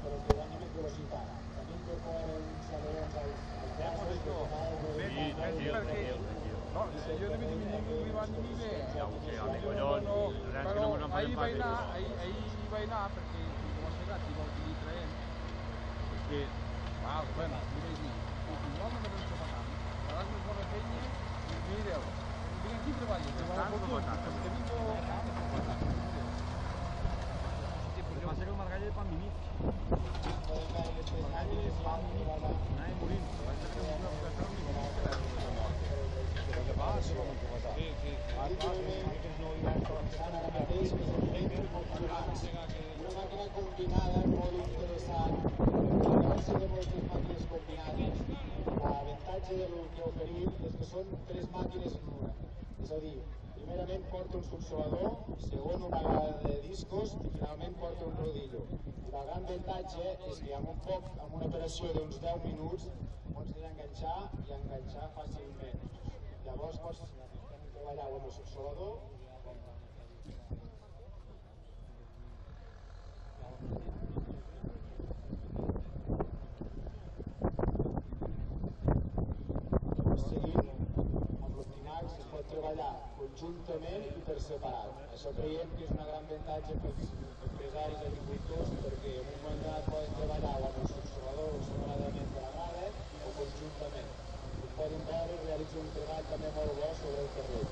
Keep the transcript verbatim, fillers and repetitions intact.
però que guanyi més velocitat. També incorporen uns alerons als braços, que Sí, tranquil, tranquil, tranquil. No, yo le metí mi iba a mi Ja ho sé, home, collons. Nosaltres que no però mos en ahir farem vaig anar, pas. ahir, ahir vaig anar perquè com a segat i vol que li traiem. És que, va, bueno, li vaig dir, si no me n'hem de matar, faràs més bona feina i mireu, vinc aquí i treballo, que va a fotos, que vinc a... El que passa que el margall és pan minit. poden caure les tres màquines i han de guardar. Anàvem morint. Vaig ser que no podem fer ni minut que Sí, sí. Ara mateix és el vent funcionals. Una màquina combinada molt interessant. A diferència de moltes màquines combinades, l'avantatge del que oferim és que són tres màquines en una. És a dir, primerament porta un subsolador, segon una vegada de discos i finalment porta un rodillo. I el gran avantatge és que amb un poc, amb una operació d'uns deu minuts, pots desenganxar i enganxar fàcilment. Llavors pots treballar amb el subsolador, seguint amb l'Optimax es pot treballar conjuntament i per separat. Això creiem que és un gran avantatge pels empresaris i agricultors perquè en un moment donat poden treballar amb el subsolador separadament de la grada o conjuntament. Com poden veure, realitza un treball també molt bo sobre el terreny.